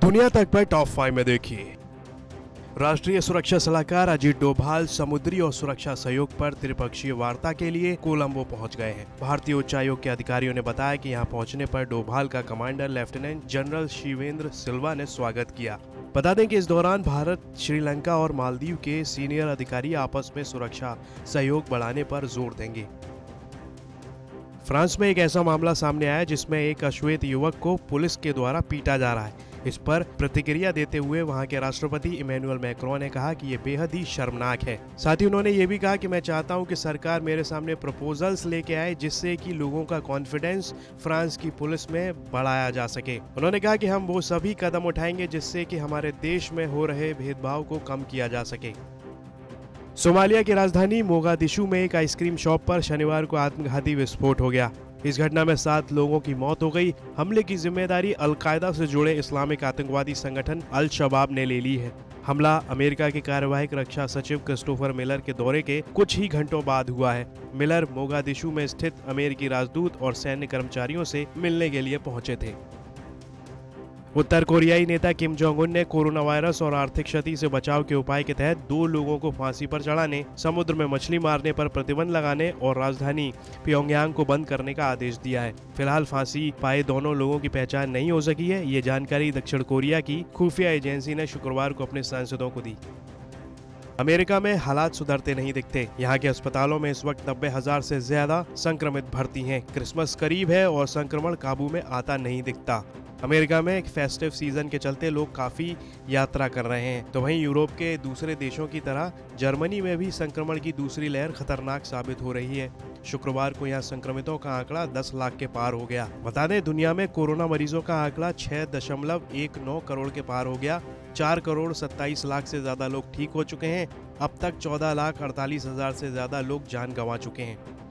दुनिया तक पर टॉप 5 में देखिए। राष्ट्रीय सुरक्षा सलाहकार अजीत डोभाल समुद्री और सुरक्षा सहयोग पर त्रिपक्षीय वार्ता के लिए कोलंबो पहुंच गए हैं। भारतीय उच्चायोग के अधिकारियों ने बताया कि यहां पहुंचने पर डोभाल का commander lieutenant general Shavendra Silva ने स्वागत किया। बता दें कि इस दौरान भारत, श्रीलंका और मालदीव के सीनियर अधिकारी आपस में सुरक्षा सहयोग बढ़ाने पर जोर देंगे। फ्रांस में एक ऐसा मामला सामने आया जिसमें एक अश्वेत युवक को पुलिस के द्वारा पीटा जा रहा है। इस पर प्रतिक्रिया देते हुए वहां के राष्ट्रपति इमैनुअल मैक्रों ने कहा कि ये बेहद ही शर्मनाक है। साथ ही उन्होंने ये भी कहा कि मैं चाहता हूं कि सरकार मेरे सामने प्रपोजल्स लेके आए जिससे कि लोगों का कॉन्फिडेंस फ्रांस की पुलिस में बढ़ाया जा सके। उन्होंने कहा कि हम वो सभी कदम उठाएंगे जिससे कि हमारे देश में हो रहे भेदभाव को कम किया जा सके। सोमालिया की राजधानी मोगादिशु में एक आइसक्रीम शॉप पर शनिवार को आत्मघाती विस्फोट हो गया। इस घटना में 7 लोगों की मौत हो गई। हमले की जिम्मेदारी अल-कायदा से जुड़े इस्लामिक आतंकवादी संगठन अल शबाब ने ले ली है। हमला अमेरिका के कार्यवाहक रक्षा सचिव क्रिस्टोफर मिलर के दौरे के कुछ ही घंटों बाद हुआ है। मिलर मोगादिशु में स्थित अमेरिकी राजदूत और सैन्य कर्मचारियों से मिलने के लिए पहुंचे थे। उत्तर कोरियाई नेता किम जोंग उन ने कोरोना वायरस और आर्थिक क्षति से बचाव के उपाय के तहत 2 लोगों को फांसी पर चढ़ाने, समुद्र में मछली मारने पर प्रतिबंध लगाने और राजधानी प्योंगयांग को बंद करने का आदेश दिया है। फिलहाल फांसी पाए दोनों लोगों की पहचान नहीं हो सकी है। ये जानकारी दक्षिण कोरिया की खुफिया एजेंसी ने शुक्रवार को अपने सांसदों को दी। अमेरिका में हालात सुधरते नहीं दिखते। यहाँ के अस्पतालों में इस वक्त 90,000 से ज्यादा संक्रमित भर्ती हैं। क्रिसमस करीब है और संक्रमण काबू में आता नहीं दिखता। अमेरिका में एक फेस्टिव सीजन के चलते लोग काफी यात्रा कर रहे हैं, तो वहीं यूरोप के दूसरे देशों की तरह जर्मनी में भी संक्रमण की दूसरी लहर खतरनाक साबित हो रही है। शुक्रवार को यहाँ संक्रमितों का आंकड़ा 10 लाख के पार हो गया। बता दें, दुनिया में कोरोना मरीजों का आंकड़ा 6.19 करोड़ के पार हो गया। 4 करोड़ 27 लाख से ज्यादा लोग ठीक हो चुके हैं। अब तक 14,48,000 से ज्यादा लोग जान गंवा चुके हैं।